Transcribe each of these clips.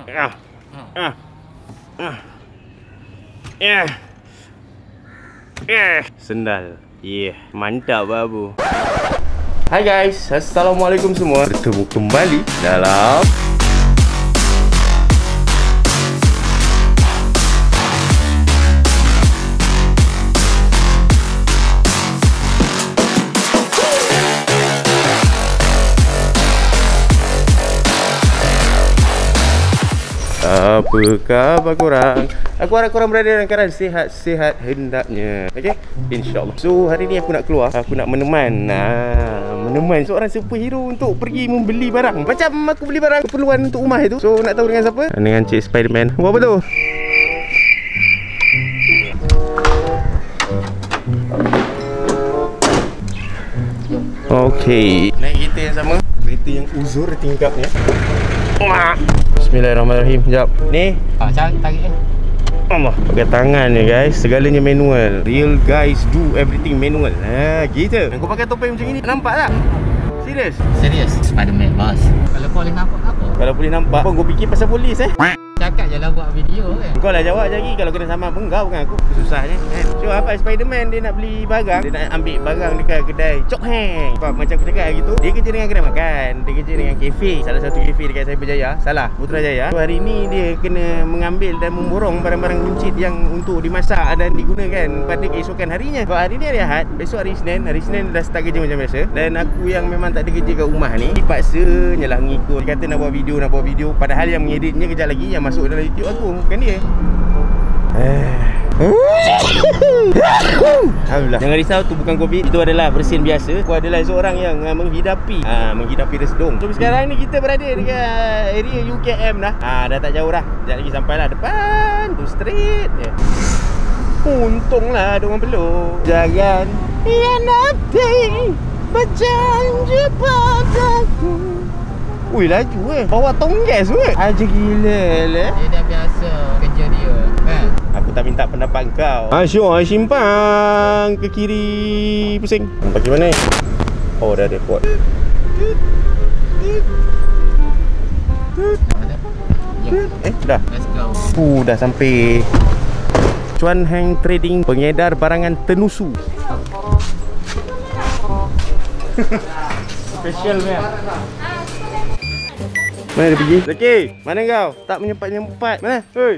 Sendal. Mantap babu. Hai guys, assalamualaikum semua. Bertemu kembali dalam apa khabar korang? Aku harap korang berada dalam keadaan sihat-sihat hendaknya. Okay? InsyaAllah. So hari ni aku nak keluar. Aku nak meneman seorang superhero untuk pergi membeli barang. Macam aku beli barang keperluan untuk rumah itu. So nak tahu dengan siapa? Dengan Cik Spiderman. Buat apa tu? Okay, naik kereta yang sama. Kereta yang uzur tingkapnya. Bismillahirrahmanirrahim. Sekejap. Ni tarik Allah, pakai tangan ni guys. Segalanya manual. Real guys do everything manual. Gitu. Kau pakai topeng macam ni, nampak tak? Serius? Serius? Spiderman bos. Kalau boleh nampak apa? Kalau boleh nampak pun kau fikir pasal polis Cakap je lah buat video kan. Kau lah jawab je lagi. Kalau kena sama pun kau bukan aku. Susahnya kan. So apa Spiderman dia nak beli barang. Dia nak ambil barang dekat kedai Chok Heng. Sebab macam aku cakap gitu, dia kerja dengan kedai makan. Dia kerja dengan kafe. Salah satu kafe dekat Cyberjaya. Salah, Putrajaya. So hari ni dia kena mengambil dan memborong barang-barang buncit yang untuk dimasak dan digunakan pada keesokan harinya. Sebab hari ni hari Ahad, besok hari Isnin. Hari Isnin dah start kerja macam biasa. Dan aku yang memang tak ada kerja kat rumah ni, dipaksa nyalah mengikut. Dia kata nak buat video. Padahal yang mengeditnya kejap lagi yang masuk dalam YouTube aku, bukan dia. Alhamdulillah. Jangan risau, tu bukan COVID. Itu adalah bersin biasa. Aku adalah seorang yang menghidapi resdung. So sekarang ni kita berada dekat area UKM dah. Dah tak jauh dah. Sekejap lagi sampai lah depan tu, straight je. Untunglah ada orang peluk. Jangan hianati berjanji padaku. Ui, laju bawa tonggas weh. Aja gila lah. Dia dah biasa kerja dia kan. Aku tak minta pendapat kau. Syuk, simpang ke kiri pusing. Bagi mana ni? Oh, dah ada pot. Dah. Let's go. Dah sampai Chuan Heng Trading, pengedar barangan tenusu. Special ni. Mana dia pergi? Zaki, mana kau? Tak menyempat-nyempat. Mana? Hei.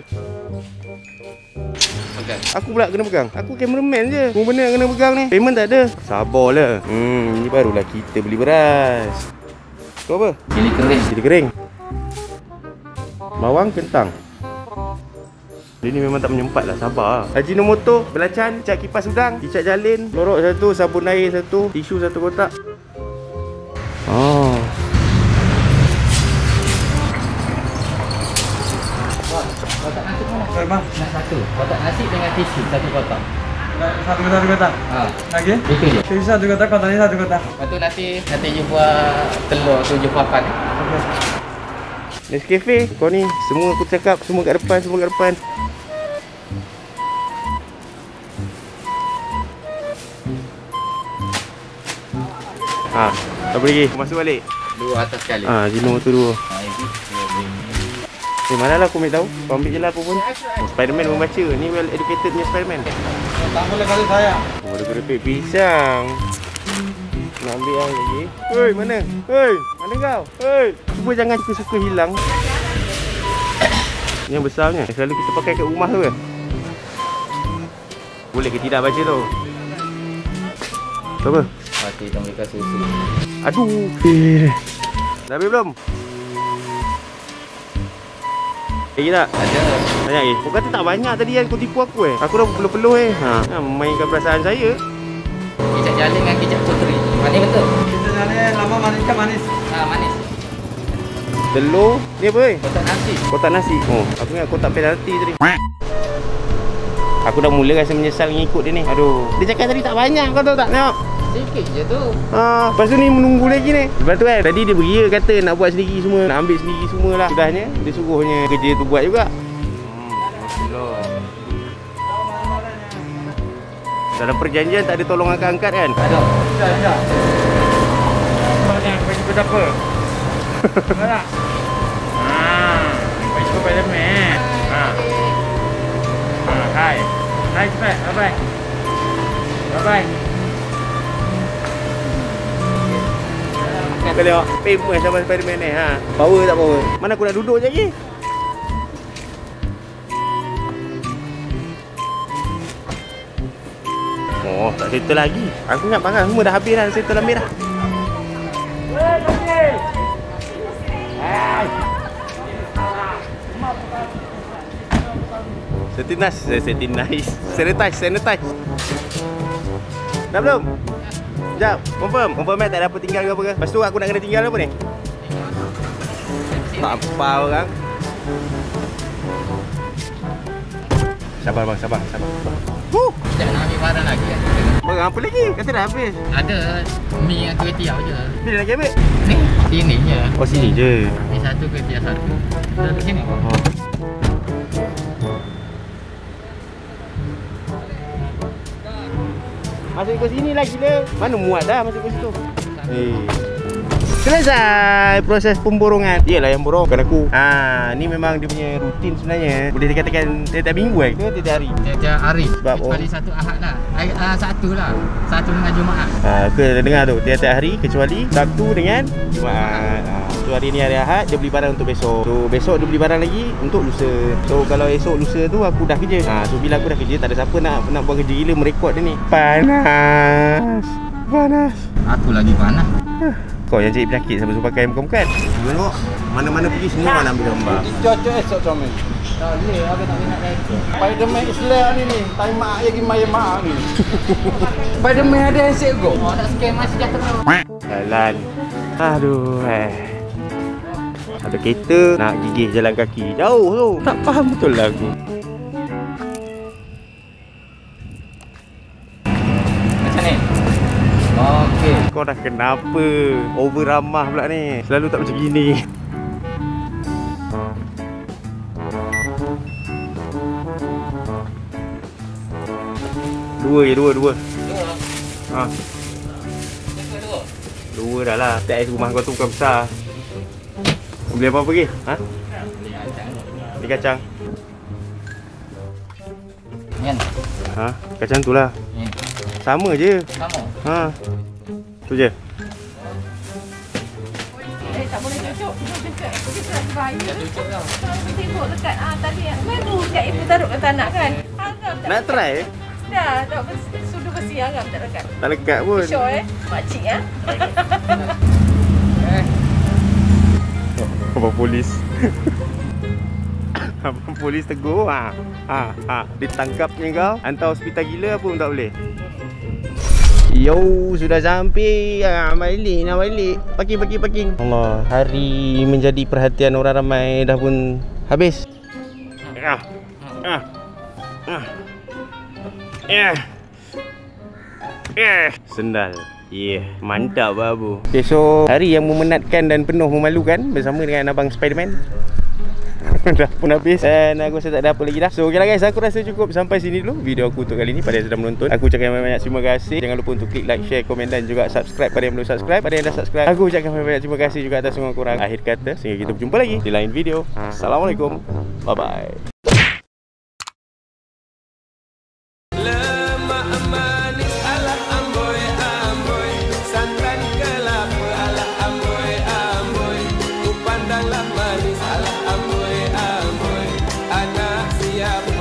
Okay. Aku pula kena pegang. Aku cameraman je. Semua benda kena pegang ni. Payment tak ada. Sabarlah. Ni barulah kita beli beras. Kau apa? Cili kering. Cili kering. Bawang, kentang. Dia ni memang tak menyempat lah. Sabar. Ajinomoto, belacan, cat kipas udang, kicap jalin, lorok satu, sabun air satu, tisu satu kotak. Kotak nasi mana? Bang, nak satu. Kotak nasi dengan tisu satu kotak. Satu kotak. Lagi? Itu je. Tisu satu kotak, kotaknya satu kotak. Lepas tu nanti you buat telur tu je papan. Nescafe, kau ni semua aku cakap, semua kat depan, apa lagi? Masuk balik. Dua atas sekali. Jino tu dua. Mana lah aku ambil tahu. Kau ambil je lah aku pun. Spiderman pun baca. Ni well educated punya Spiderman. Tak boleh kali saya. Ada kerepek pisang. Nak ambil yang lagi. Hei, mana? Hei, mana kau? Hei, cuba jangan suka-suka hilang. Ni yang besarnya. Selalu kita pakai kat rumah tu ke? Boleh ke tidak baca tu? Apa? Mati tongkat susu. Aduh. Dah habis belum? Lagi tak? Ada. Banyak Kau kata tak banyak tadi kan, kau tipu aku Aku dah peluh-peluh mainkan perasaan saya. Kicap jalin dengan kicap puteri. Manis betul? Kicap jalin lama manis kan manis? Manis. Telur, ni apa Kotak nasi. Kotak nasi. Aku ingat kotak penalti tadi. Aku dah mula rasa menyesal mengikut dia ni. Aduh. Dia cakap tadi tak banyak, kau tahu tak? Tengok. Sikit je tu. Lepas tu ni menunggu lagi ni. Lepas tu kan, tadi dia beria kata nak buat sendiri semua, nak ambil sendiri semua lah. Sudahnya, dia suruhnya kerja tu buat juga. Dalam perjanjian tak ada tolong angkat-angkat kan? Ada. Ya. Kau ni bagi berapa? Mana? Bagi Bye. Kau tengok famous sama Spiderman ni ha. Power tak power? Mana aku nak duduk je lagi? Oh, tak settle lagi. Aku ingat barang semua dah habis dah, settle ambil dah. Sanitize. Dah belum? Sekejap, confirm tak ada apa tinggal ke apa ke? Lepas tu aku nak kena tinggal apa ni? Tak apa orang. Sabar bang, sabar. Sekejap nak ambil barang lagi kan? Barang apa lagi? Kata dah habis. Ada mi dengan kuih tiaw je. Bila nak ambil? Ni, sini je. Oh sini je. Mi satu, kuih tiaw satu. Duduk sini. Oh. Masuk ke sini lah gila. Mana muat dah masuk ke situ. Selesai proses pemborongan. Dialah yang borong, bukan aku. Ni memang dia punya rutin sebenarnya. Boleh dikatakan tiap minggu ke tiap hari? Tiap hari. Sebab kecuali satu Ahad lah. Satu lah. Satu dengan Jumaat. Aku dengar tu tiap hari kecuali Sabtu dengan Jumaat. So hari ni hari Ahad, dia beli barang untuk besok. So besok dia beli barang lagi untuk lusa. So kalau esok lusa tu aku dah kerja. So bila aku dah kerja, tak ada siapa nak buat kerja gila merekod dia ni. Panas. Aku lagi panas. Kau yang cari penyakit sampai suruh pakai bukan? Tengok, mana-mana pergi semua nak ambil gambar. Cocok esok comel. Tak boleh, aku tak boleh nak rekod. Spiderman Islam ni. Time mak lagi main mak ni. Spiderman ada yang sego. Oh, nak scam masih sejahtera. Jalan. Aduh. Ada kereta nak gigih jalan kaki. Jauh tu. Tak faham betul lah aku. Macam ni. Okey. Kau dah kenapa? Over ramah pula ni. Selalu tak macam gini. Dua. Dua dah lah. Tak rumah kau tu bukan besar. Beli apa lagi? Beli kacang. Kan? Kacang tu lah. Sama je. Sama. Tu je. Tak boleh cucuk. Kita nak bayar. Tak cucuk tau. Kalau tengok dekat tadi baru kat ibu taruh kat tanah kan. Harap tak. Nak try? Dah sudu besi harap tak dekat. Tak lekat pun. Sure makcik Abang polis. Abang polis tegur. Ditangkapnya kau, hantar hospital gila pun tak boleh. Yo, sudah sampai. Nak balik. Parking. Allah, hari menjadi perhatian orang ramai dah pun habis. Sendal. Mantap babu. Besok hari yang memenatkan dan penuh memalukan bersama dengan abang Spiderman. Dah pun habis dan aku rasa tak ada apa lagi dah. So okey lah guys, aku rasa cukup sampai sini dulu video aku untuk kali ni. Pada yang sudah menonton, aku ucapkan banyak terima kasih. Jangan lupa untuk klik like, share, komen dan juga subscribe pada yang belum subscribe. Pada yang dah subscribe, aku ucapkan banyak terima kasih juga atas semua korang. Akhir kata, sehingga kita berjumpa lagi di lain video. Assalamualaikum. Bye bye. Pandanglah manis ala amboy, anak siap